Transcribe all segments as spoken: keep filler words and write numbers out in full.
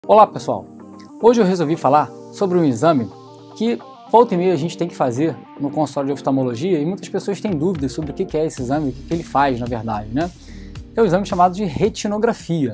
Olá pessoal, hoje eu resolvi falar sobre um exame que volta e meia a gente tem que fazer no consultório de oftalmologia e muitas pessoas têm dúvidas sobre o que é esse exame, o que ele faz na verdade, né? É o exame chamado de retinografia.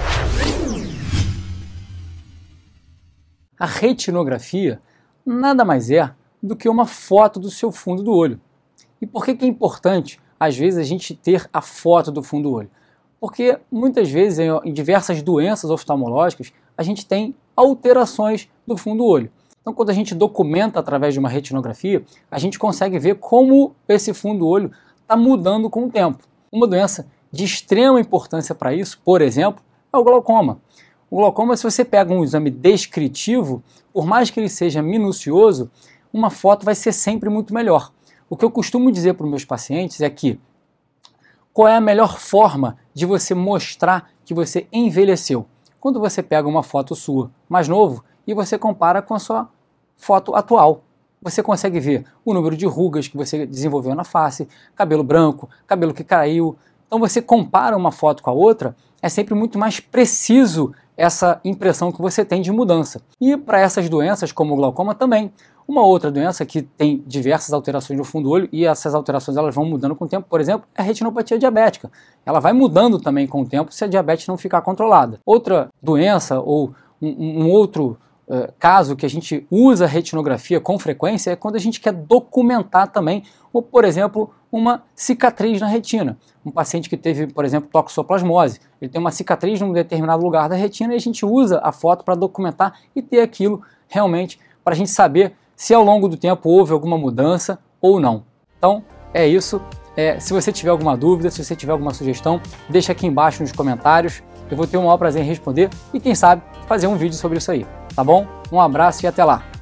A retinografia nada mais é do que uma foto do seu fundo do olho. E por que que é importante, às vezes, a gente ter a foto do fundo do olho? Porque muitas vezes, em diversas doenças oftalmológicas, a gente tem alterações do fundo do olho. Então, quando a gente documenta através de uma retinografia, a gente consegue ver como esse fundo do olho está mudando com o tempo. Uma doença de extrema importância para isso, por exemplo, é o glaucoma. O glaucoma, se você pega um exame descritivo, por mais que ele seja minucioso, uma foto vai ser sempre muito melhor. O que eu costumo dizer para os meus pacientes é que qual é a melhor forma de você mostrar que você envelheceu? Quando você pega uma foto sua mais novo e você compara com a sua foto atual. Você consegue ver o número de rugas que você desenvolveu na face, cabelo branco, cabelo que caiu. Então você compara uma foto com a outra, é sempre muito mais preciso essa impressão que você tem de mudança. E para essas doenças, como o glaucoma também. Uma outra doença que tem diversas alterações no fundo do olho e essas alterações elas vão mudando com o tempo, por exemplo, é a retinopatia diabética. Ela vai mudando também com o tempo se a diabetes não ficar controlada. Outra doença ou um, um outro uh, caso que a gente usa a retinografia com frequência é quando a gente quer documentar também, ou por exemplo, uma cicatriz na retina. Um paciente que teve, por exemplo, toxoplasmose, ele tem uma cicatriz num determinado lugar da retina e a gente usa a foto para documentar e ter aquilo realmente para a gente saber se ao longo do tempo houve alguma mudança ou não. Então, é isso. É, se você tiver alguma dúvida, se você tiver alguma sugestão, deixa aqui embaixo nos comentários. Eu vou ter o maior prazer em responder e, quem sabe, fazer um vídeo sobre isso aí. Tá bom? Um abraço e até lá!